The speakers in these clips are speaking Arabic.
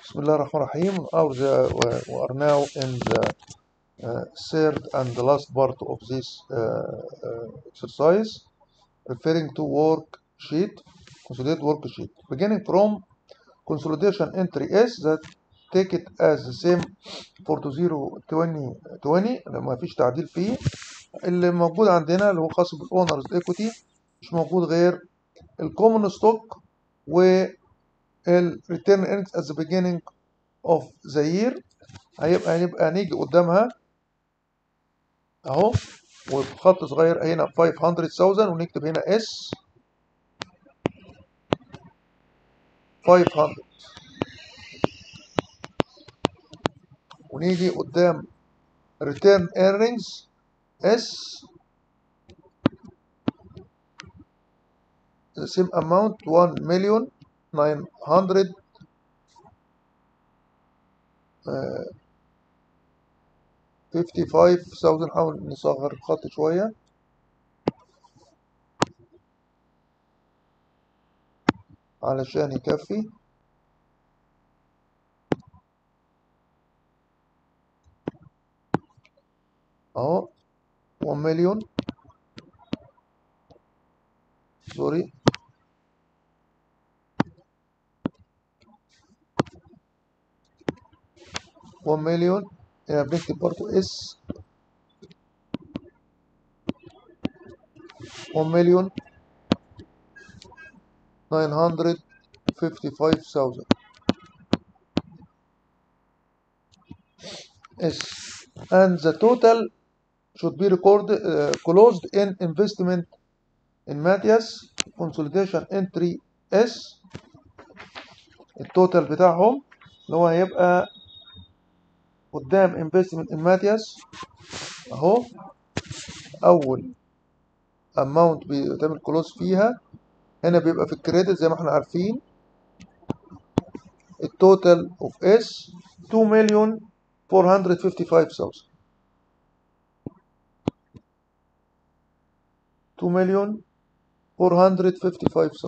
بسم الله الرحمن الرحيم. We are now in the third and the last part of this exercise, referring to worksheet, consolidated worksheet, beginning from consolidation entry S that take it as the same for 2020 لما فيش تعديل فيه. اللي موجود عندنا اللي هو خاص بالاونرز ايكوتي، مش موجود غير الكومن ستوك والريتيرن ايرنز at the beginning of the year. هنبقى نيجي قدامها اهو وبخط صغير هنا 500,000 ونكتب هنا اس 500 ونيجي قدام return earnings اس the same amount 1,900,000 55,000. نحاول نصغر الخط شوية علشان يكفي اهو 1 مليون سوري 1 مليون. هنا بنكتب برضو اس 1,955,000 S, and the total should be recorded closed in investment in Matias consolidation entry S. التوتال بتاعهم اللي هو هيبقى قدام investment in Matias اهو اول amount بيتعمل كلوز فيها هنا بيبقى في الكريدت زي ما احنا عارفين. التوتال اوف اس 2,455,000 2,455,000.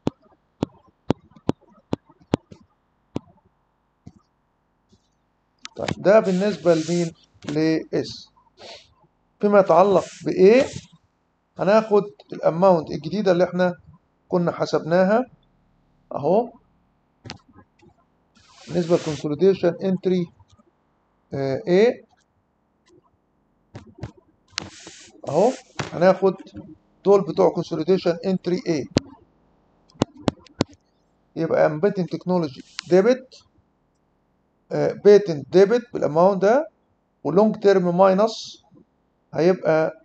طيب ده بالنسبة لمين؟ لإس. فيما يتعلق بإيه هناخد الأماونت الجديدة اللي احنا كنا حسبناها أهو بالنسبة للكونسوليديشن انتري A أهو هناخد دول بتوع كونسوليديشن انتري A. يبقى امبيتنج تكنولوجي ديبت بيتنت ديبت بالاماونت ده ولونج تيرم ماينس هيبقى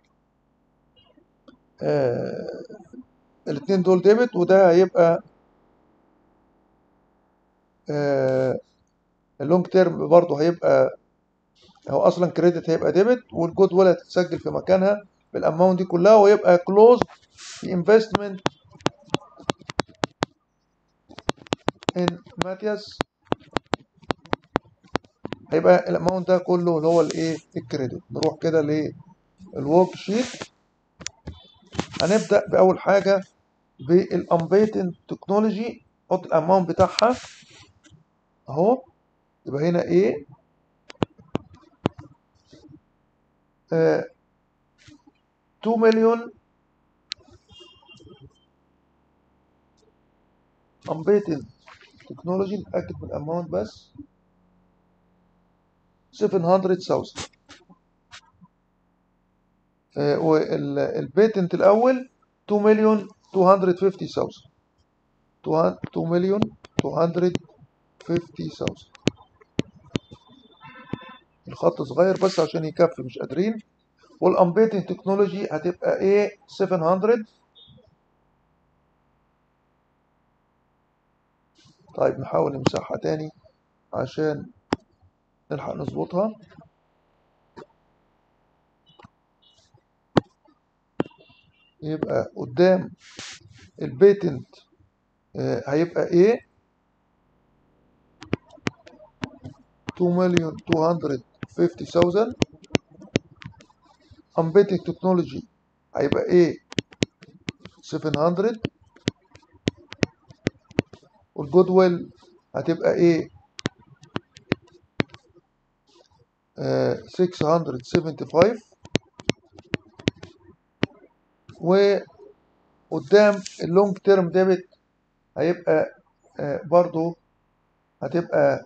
الاثنين دول ديبت وده هيبقى اللونج تيرم برضه هيبقى هو اصلا كريدت هيبقى ديبت والجود ويل هتتسجل في مكانها بالاماونت دي كلها ويبقى كلوز في انفستمنت ان ماتياس هيبقى الاماونت ده كله اللي هو الايه الكريدت. نروح كده للورك شيت. هنبدا باول حاجه بالامبيتنت تكنولوجي. حط الاماونت بتاعها اهو يبقى هنا ايه 2 مليون امبيتنت تكنولوجي. نتاكد من الاماونت بس 700,000 والبيتنت الاول 2,250,000 2,250,000. الخط صغير بس عشان يكفي مش قادرين. والامبيتنج تكنولوجي هتبقى ايه 700. طيب نحاول نمسحها تاني عشان نلحق نظبطها. يبقى قدام البيتنت هيبقى ايه 2,250,000. امبيتنج تكنولوجي هيبقى ايه 700. والجود ويل هتبقى ايه 675. وقدام اللونج تيرم ديبت هيبقى برضو هتبقى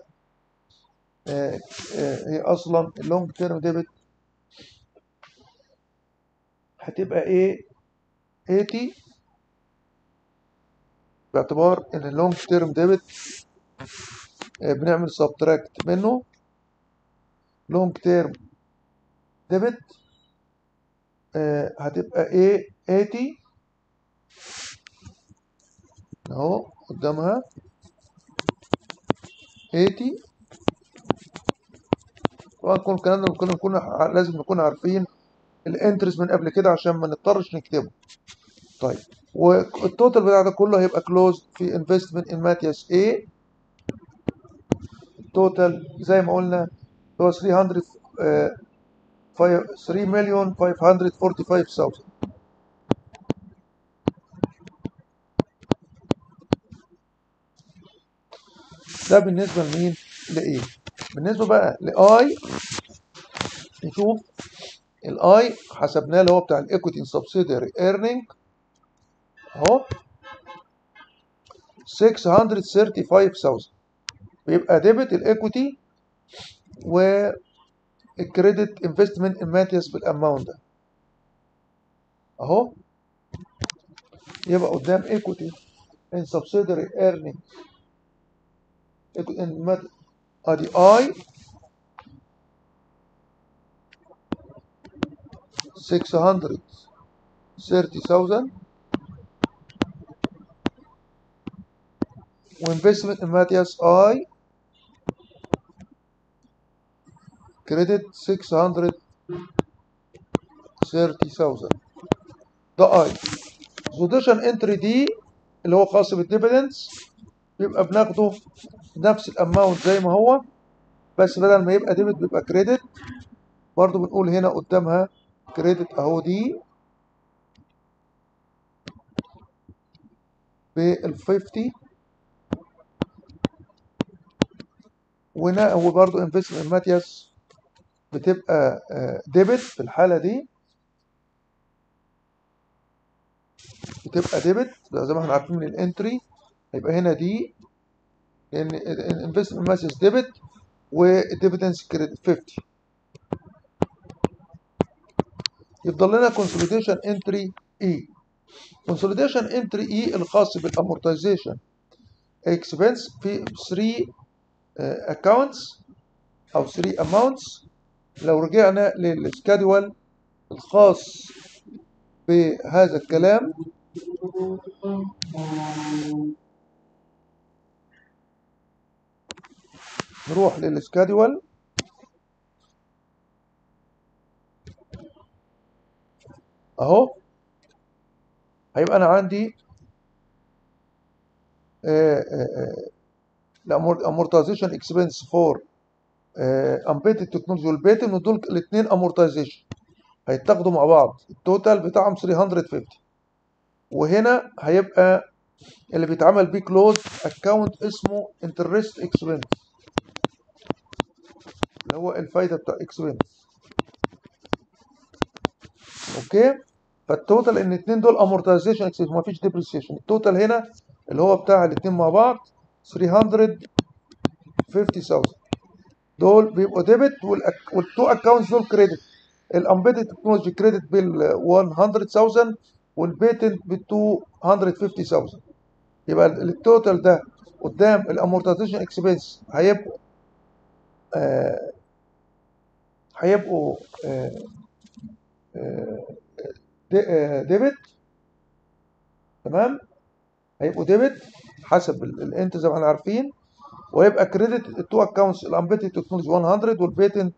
هي اصلا اللونج تيرم ديبت هتبقى ايه 80، باعتبار ان اللونج تيرم ديبت بنعمل سبتراكت منه لونج تيرم ديبت هتبقى ايه 80 اهو قدامها 80. طبعا كل الكلام ده لازم نكون عارفين الانترست من قبل كده عشان ما نضطرش نكتبه. طيب والتوتال بتاع ده كله هيبقى كلوز في انفستمنت ان ماتياس ايه. التوتال زي ما قلنا هو 3,545,000. ده بالنسبة لمين؟ لإيه؟ بالنسبة بقى لآي، نشوف الآي حسبناه اللي هو بتاع الإيكويتي سبسيدري ايرنينج أهو 635,000. بيبقى ديبت الإيكويتي والكريدت انفستمنت ان ماتياس بالأماونت ده أهو. يبقى قدام إيكويتي ان سبسيدري ايرنينج ادي اي 630,000 وانفستمنت ان ماتياس اي كريدت 630,000. ده اي. سوديشن انتري دي اللي هو خاص بالديفيدنس بيبقى بناخده نفس الاماونت زي ما هو، بس بدل ما يبقى ديبت بيبقى كريدت. برضو بنقول هنا قدامها كريدت اهو دي بال 50. وهنا هو برضو انفستمنت ماتياس بتبقى ديبت في الحالة دي، بتبقى ديبت زي ما احنا عارفين من الانتري. هيبقى هنا دي لان الانفستمنت ماتياس ديبت والديفيدنس كريدت 50. يفضل لنا كونسوليديشن انتري اي. كونسوليديشن انتري اي الخاص بالامورتايزيشن اكسبنس في 3 اكونتس او 3 اماونتس. لو رجعنا للسكادول الخاص بهذا الكلام نروح للسكادول اهو. هيبقى انا عندي الامورتايزيشن اكسبنس فور امبيتد تكنولوجي والبيتن، ودول الاثنين امورتايزيشن هيتاخدوا مع بعض التوتال بتاعهم 350. وهنا هيبقى اللي بيتعمل بيه كلوز اكونت اسمه انترست اكسبنس اللي هو الفايده بتاع اكسبنس. اوكي. فالتوتال ان الاثنين دول امورتايزيشن اكسبنس مفيش ديبريسيشن. التوتال هنا اللي هو بتاع الاثنين مع بعض 350,000. دول بيبقوا ديبت والتو اكونتس دول كريدت. الامبيدد تكنولوجي كريدت بال 100,000 والبيتنت ب 250,000. يبقى التوتال ده قدام الامورتايزيشن اكسبنس آه هيبقوا ديبت. تمام. هيبقوا ديبت حسب الانت زي ما احنا عارفين. ويبقى كريدت التو اكونتس الامبيدد تكنولوجي 100 والبيتنت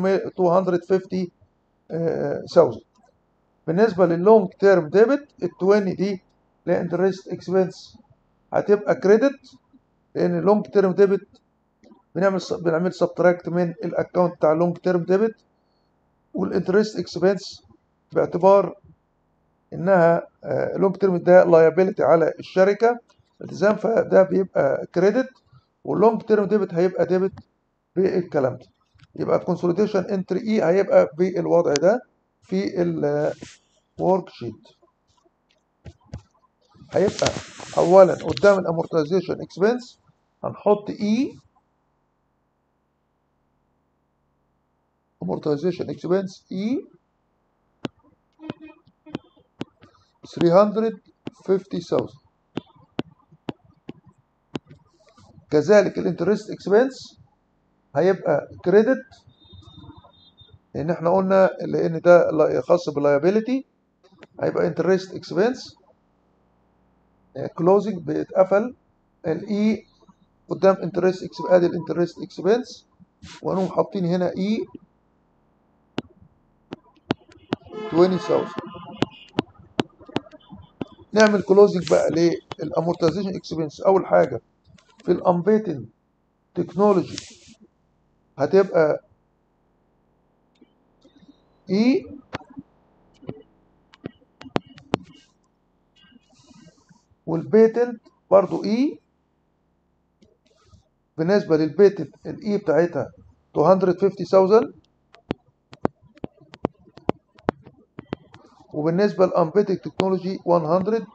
250,000. بالنسبه لللونج تيرم ديبت ال 20 دي لانترست اكسبنس هتبقى كريدت، لان اللونج تيرم ديبت بنعمل سبتراكت من الاكونت بتاع اللونج تيرم ديبت. والانترست اكسبنس باعتبار انها لونج تيرم ده لايبيلتي على الشركه التزام، فده بيبقى كريدت. واللونج تيرم ديبت هيبقى ديبت بالكلام ده. يبقى consolidation entry E هيبقى بالوضع ده في الورك شيت. هيبقى اولا قدام الامورتايزيشن اكسبنس هنحط E amortization expense E 350,000. كذلك الانترست اكسبنس هيبقى كريدت، لان احنا قلنا لان ده خاص باللايبيليتي، هيبقى انترست اكسبنس كلوزنج بيتقفل الاي قدام انترست ادي الانترست اكسبنس، وهنقوم حاطين هنا اي 20,000. نعمل كلوزنج بقى للامورتيزيشن اكسبنس. اول حاجه في الامبيتن تكنولوجي هتبقى اي، والبيتنت برضو اي. بالنسبه للبيتنت الاي بتاعتها 250,000، وبالنسبه للامبيتنت تكنولوجي 100.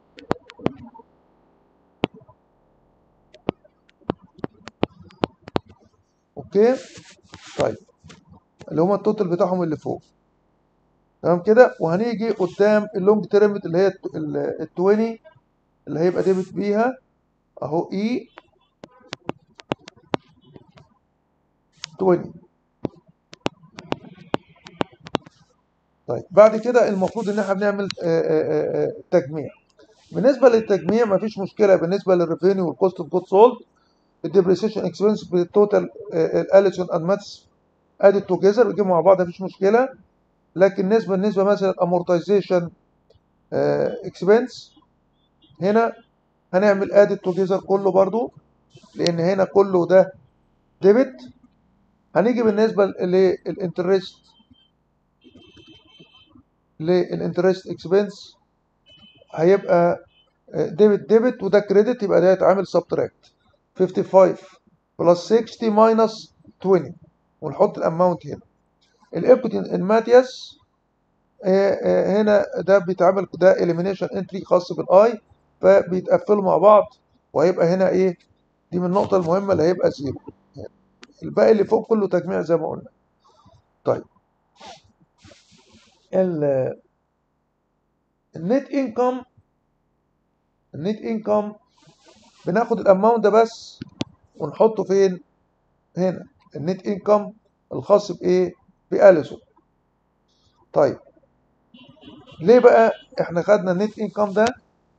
اوكي طيب، اللي هما التوتال بتاعهم اللي فوق. تمام كده. وهنيجي قدام اللونج تيرم اللي هي ال 20 اللي هيبقى ديبت بيها اهو اي 20. طيب بعد كده المفروض ان احنا بنعمل تجميع. بالنسبه للتجميع مفيش مشكله. بالنسبه للريفينيو والكوست اوف جود سولد الديبريسيشن اكسبنس بالتوتال الاليسون اند ماتس ادد توجذر بيجيبوا مع بعض مفيش مشكله. لكن بالنسبه مثلا امورتايزيشن اكسبنس هنا هنعمل ادد توجذر كله برضو، لان هنا كله ده ديبت. هنيجي بالنسبه للانترست اكسبنس هيبقى ديبت وده كريدت، يبقى ده هيتعمل سبتراكت 55 بلس 60 ماينس 20 ونحط الاماونت هنا. الايكوتي الماتياس هنا ده بيتعمل ده اليمينيشن انتري خاص بالاي، فبيتقفلوا مع بعض وهيبقى هنا ايه. دي من النقطه المهمه اللي هيبقى زيرو. الباقي اللي فوق كله تجميع زي ما قلنا. طيب النت انكم، النت انكم بناخد الاماونت ده بس ونحطه فين؟ هنا النت انكم الخاص بايه؟ باليسون. طيب ليه بقى احنا خدنا النت انكم ده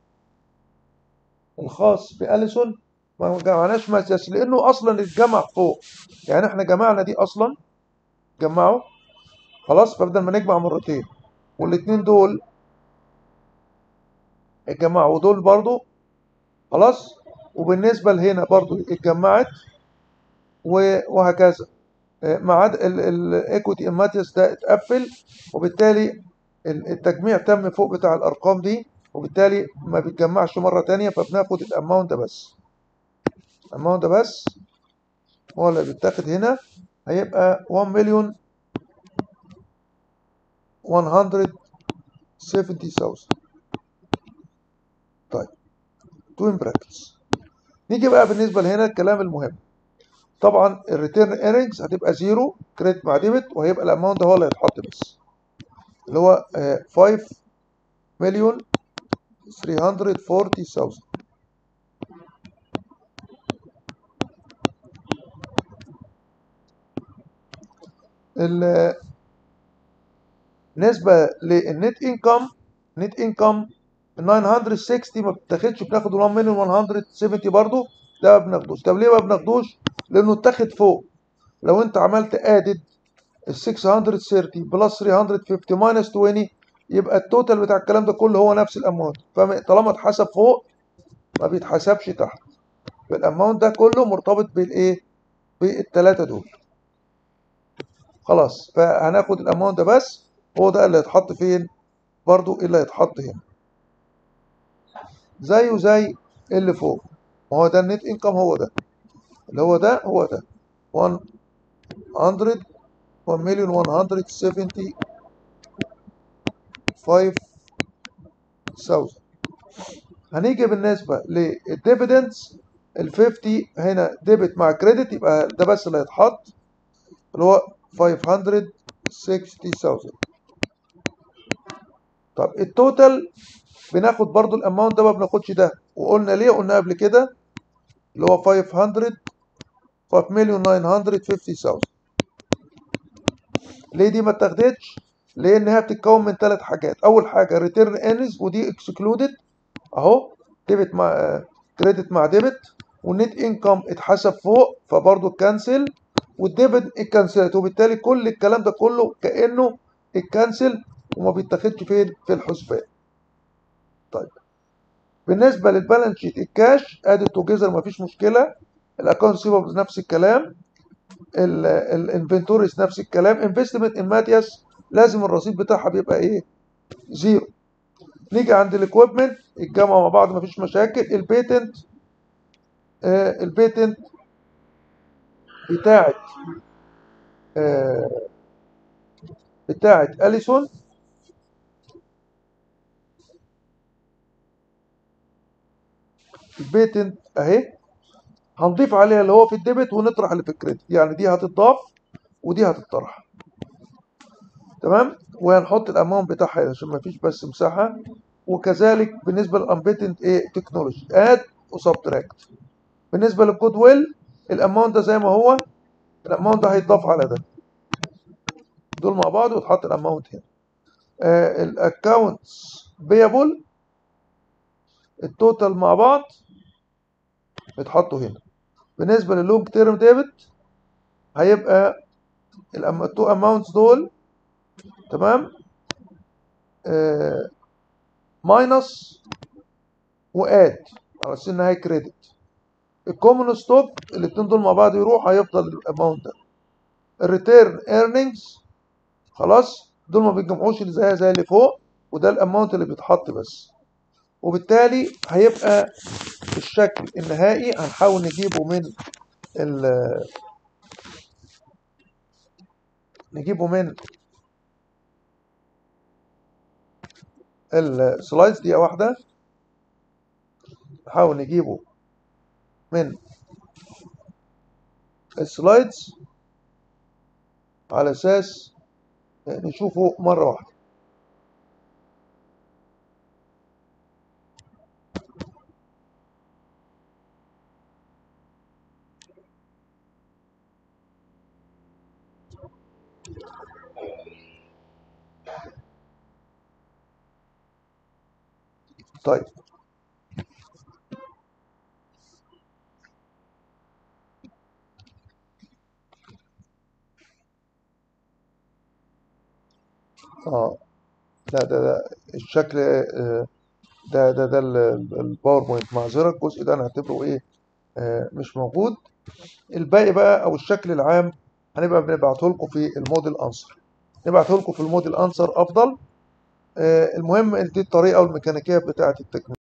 الخاص باليسون ما جمعناش مساس؟ لانه اصلا اتجمع فوق. يعني احنا جمعنا دي اصلا، جمعوا خلاص، فبدل ما نجمع مرتين والاثنين دول اتجمعوا ودول برضو خلاص، وبالنسبه لهنا برضو اتجمعت وهكذا. ما عدا الايكويتي ماتيس ده اتقفل، وبالتالي التجميع تم فوق بتاع الارقام دي، وبالتالي ما بيتجمعش مره تانية، فبناخد الاماونت ده بس. الاماونت ده بس هو اللي بيتاخد هنا. هيبقى 1 مليون 170,000. طيب توين براكتس. نيجي بقى بالنسبه لهنا الكلام المهم. طبعا الريتيرن ايرنجز هتبقى زيرو كريدت مع ديبت، وهيبقى الاماونت ده هو اللي هيتحط بس، اللي هو 5 مليون 340,000. بالنسبه للنت انكم، نت انكم 960 ما بتاخدش، بناخد 1 مليون 170 برضه، ده ما بناخدوش. طب ليه ما بناخدوش؟ لانه اتاخد فوق. لو انت عملت ادد ال 630 بلس 350 ماينس 20 يبقى التوتال بتاع الكلام ده كله هو نفس الاماونت، فطالما اتحسب فوق ما بيتحسبش تحت. فالاماونت ده كله مرتبط بالايه؟ بالثلاثه دول. خلاص، فهناخد الاماونت ده بس، هو ده اللي هيتحط فين؟ برضو اللي هيتحط هنا زيه زي اللي فوق. ما هو ده النت انكم، هو ده اللي هو ده، هو ده 1 100 1,175,000. هنيجي بالنسبة للديفيدنس ال 50 هنا ديبت مع كريدت، يبقى ده بس اللي هيتحط اللي هو 560,000. طب التوتال بناخد برضو الاماونت ده، ما بناخدش ده، وقلنا ليه؟ قلنا قبل كده اللي هو 5,950,000. ليه دي ما اتاخدتش؟ لانها بتتكون من ثلاث حاجات. اول حاجه ريتيرن ايرنز، ودي اكسكلودد اهو، ديبت مع كريدت مع ديبت، والنت انكم اتحسب فوق فبرضه اتكنسل، والديبت اتكنسلت، وبالتالي كل الكلام ده كله كانه اتكنسل وما بيتاخدش فين؟ في الحسبان. طيب بالنسبه للبالانس شيت الكاش ادي توجذر مفيش مشكله، الاكونت ريسيفبلز نفس الكلام، الانفنتوريز نفس الكلام، انفستمنت ان ماتياس لازم الرصيد بتاعها بيبقى ايه؟ زيرو. نيجي عند الاكويبمنت الجمع مع بعض مفيش مشاكل. البيتنت البيتنت بتاعت اليسون، البيتنت اهي، هنضيف عليها اللي هو في الديبت ونطرح اللي في الكريدت، يعني دي هتتضاف ودي هتطرح. تمام، وهنحط الاماونت بتاعها عشان ما فيش بس مساحه. وكذلك بالنسبه للانبيتنت ايه تكنولوجي اد وسبتراكت. بالنسبه للجود ويل الاماونت ده زي ما هو، الاماونت ده هيتضاف على ده، دول مع بعض وتحط الاماونت هنا. الاكونتس بيبل التوتال مع بعض يتحطوا هنا. بالنسبه للونج تيرم ديبت هيبقى التو اماونتس دول، تمام، ماينس واد على اساس انها كريدت. الكومن ستوك الاثنين دول مع بعض يروح، هيفضل الاماونت ده. الريتيرن ايرنينجز خلاص دول ما بيتجمعوش، اللي زيها زي اللي فوق، وده الاماونت اللي بيتحط بس. وبالتالي هيبقى الشكل النهائي هنحاول نجيبه من نجيبه من السلايدز دي واحده، نحاول نجيبه من السلايدز على اساس نشوفه مره واحده. طيب اه لا ده الشكل ده الباوربوينت، معذره الجزء ده هنعتبره ايه؟ مش موجود. الباقي بقى او الشكل العام هنبقى بنبعته لكم في الموديل انسر، نبعته لكم في الموديل انسر افضل. المهم دي الطريقه والميكانيكيه بتاعه التكميل.